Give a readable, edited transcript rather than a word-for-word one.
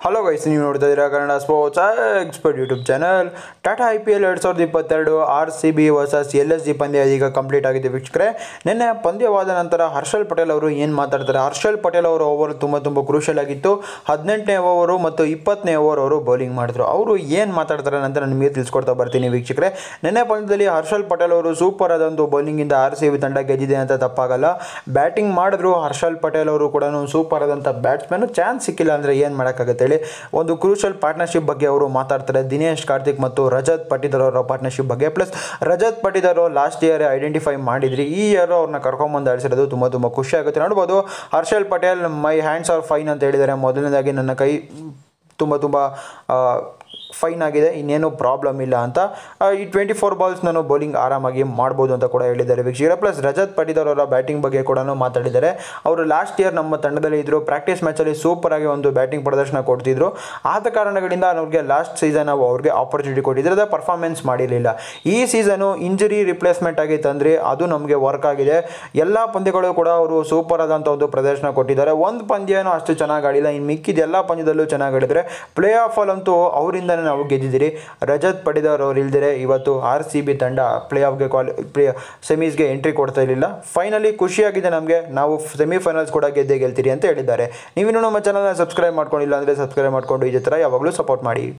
Hello guys, ನೀವು ನೋಡ್ತಾ ಇದ್ದೀರಾ Kannada sports expert YouTube channel. Tata IPL 2022 RCB versus LSG ಪಂದ್ಯ ಈಗ ಕಂಪ್ಲೀಟ್ ಆಗಿದೆ ವೀಕ್ಷಕರೇ. ನಿನ್ನೆ ಪಂದ್ಯವಾದ ನಂತರ ಹರ್ಷಲ್ ಪಟೇಲ್ ಅವರು ಏನು ಮಾತಾಡ್ತಾರೆ? ಹರ್ಷಲ್ ಪಟೇಲ್ ಅವರ ಓವರ್ ತುಂಬ ಕ್ರೂಷಿಯಲ್ ಆಗಿತ್ತು. 18ನೇ ಓವರು ಮತ್ತು 20ನೇ ಓವರ್ ಅವರು ಬೌಲಿಂಗ್ ಮಾಡಿದ್ರು. ಅವರು ಏನು ಮಾತಾಡ್ತಾರೆ ಅಂತ ನಾನು ನಿಮಗೆ ತಿಳಿಸ್ಕೊಡ್ತಾ ಬರ್ತೀನಿ ವೀಕ್ಷಕರೇ. ನಿನ್ನೆ ಪಂದ್ಯದಲ್ಲಿ ಹರ್ಷಲ್ ಪಟೇಲ್ ಅವರು ಸೂಪರ್ ಆದಂಥ ಬೌಲಿಂಗಿಂದ RCB ತಂಡ ಗೆದ್ದಿದೆ ಅಂತ ತಪ್ಪಾಗಲ್ಲ. ಬ್ಯಾಟಿಂಗ್ ಮಾಡಿದ್ರು ಹರ್ಷಲ್ ಪಟೇಲ್ ಅವರು ಕೂಡ ಸೂಪರ್ ಆದಂಥ ಬ್ಯಾಟ್ಸ್ಮನ್. ಚಾನ್ಸ್ ಸಿಕ್ಕಿಲ್ಲ ಅಂದರೆ ಏನು ಮಾಡೋಕ್ಕಾಗುತ್ತೆ ಹೇಳಿ. ಒಂದು ಕ್ರೂಷಿಯಲ್ ಪಾರ್ಟ್ನರ್ಶಿಪ್ ಬಗ್ಗೆ ಅವರು ಮಾತಾಡ್ತಾರೆ. ದಿನೇಶ್ ಕಾರ್ತಿಕ್ ಮತ್ತು ರಜತ್ ಪಟಿದಾರ್ ಅವರ ಪಾರ್ಟ್ನರ್ಶಿಪ್ ಬಗ್ಗೆ. Plus Rajat Patidar last year identify ಮಾಡಿದ್ರಿ, ಈ ಇಯರ್ ಅವ್ರನ್ನ ಕರ್ಕೊಂಬಂದು ಆಡಿಸಿರೋದು ತುಂಬ ಖುಷಿ ಆಗುತ್ತೆ. ನೋಡ್ಬೋದು, Harshal Patel my hands are fine ಅಂತ ಹೇಳಿದ್ದಾರೆ. ಮೊದಲನೇದಾಗಿ ನನ್ನ ಕೈ ತುಂಬ ಫೈನ್ ಆಗಿದೆ, ಇನ್ನೇನು ಪ್ರಾಬ್ಲಮ್ ಇಲ್ಲ ಅಂತ. ಈ 24 ಬಾಲ್ಸ್ ನಾನು ಬೌಲಿಂಗ್ ಆರಾಮಾಗಿ ಮಾಡ್ಬೋದು ಅಂತ ಕೂಡ ಹೇಳಿದ್ದಾರೆ ವೀಕ್ಷಕರೇ. ಪ್ಲಸ್ ರಜತ್ ಪಟಿದಾರ್ ಅವರ ಬ್ಯಾಟಿಂಗ್ ಬಗ್ಗೆ ಕೂಡ ಮಾತಾಡಿದ್ದಾರೆ. ಅವರು ಲಾಸ್ಟ್ ಇಯರ್ ನಮ್ಮ ತಂಡದಲ್ಲಿ ಇದ್ದರು, ಪ್ರಾಕ್ಟೀಸ್ ಮ್ಯಾಚಲ್ಲಿ ಸೂಪರ್ ಆಗಿ ಒಂದು ಬ್ಯಾಟಿಂಗ್ ಪ್ರದರ್ಶನ ಕೊಡ್ತಿದ್ರು. ಆದ ಕಾರಣಗಳಿಂದ ಅವ್ರಿಗೆ ಲಾಸ್ಟ್ ಸೀಸನ್ ನಾವು ಅವ್ರಿಗೆ ಆಪರ್ಚುನಿಟಿ ಕೊಟ್ಟಿದ್ರೆ ಅದು ಪರ್ಫಾರ್ಮೆನ್ಸ್ ಮಾಡಿರಲಿಲ್ಲ. ಈ ಸೀಸನು ಇಂಜರಿ ರಿಪ್ಲೇಸ್ಮೆಂಟ್ ಆಗಿ ತಂದರೆ ಅದು ನಮಗೆ ವರ್ಕ್ ಆಗಿದೆ. ಎಲ್ಲ ಪಂದ್ಯಗಳು ಕೂಡ ಅವರು ಸೂಪರ್ ಆದಂಥ ಒಂದು ಪ್ರದರ್ಶನ ಕೊಟ್ಟಿದ್ದಾರೆ. ಒಂದು ಪಂದ್ಯನೂ ಅಷ್ಟು ಚೆನ್ನಾಗಿ ಆಡಿಲ್ಲ, ಇನ್ನು ಮಿಕ್ಕಿದ ಎಲ್ಲ ಪಂದ್ಯದಲ್ಲೂ ಚೆನ್ನಾಗಿ ಆಡಿದರೆ. ಪ್ಲೇ ಆಫಲ್ಲಂತೂ ಅವರಿಂದ ನಾವು ಗೆದ್ದಿದ್ದೀರಿ. ರಜತ್ ಪಟಿದಾರ್ ಅವರು ಇಲ್ದಿರೆ ಇವತ್ತು RCB ತಂಡ ಪ್ಲೇ ಆಫ್ಗೆ ಸೆಮೀಸ್ಗೆ ಎಂಟ್ರಿ ಕೊಡ್ತಾ ಇರಲಿಲ್ಲ. ಫೈನಲಿ ಖುಷಿಯಾಗಿದೆ ನಮಗೆ, ನಾವು ಸೆಮಿಫೈನಲ್ಸ್ ಕೂಡ ಗೆಲ್ತೀರಿ ಅಂತ ಹೇಳಿದ್ದಾರೆ. ನೀವಿನ್ನೂ ನಮ್ಮ ಚಾನಲ್ನ ಸಬ್ಸ್ಕ್ರೈಬ್ ಮಾಡ್ಕೊಂಡಿಲ್ಲ ಅಂದರೆ ಸಬ್ಸ್ಕ್ರೈಬ್ ಮಾಡಿಕೊಂಡು ಇದೇ ಥರ ಯಾವಾಗಲೂ ಸಪೋರ್ಟ್ ಮಾಡಿ.